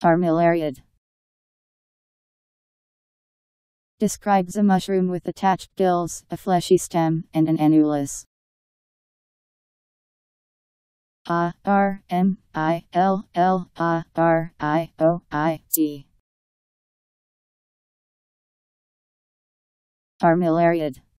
Armillarioid describes a mushroom with attached gills, a fleshy stem, and an annulus. Armillarioid.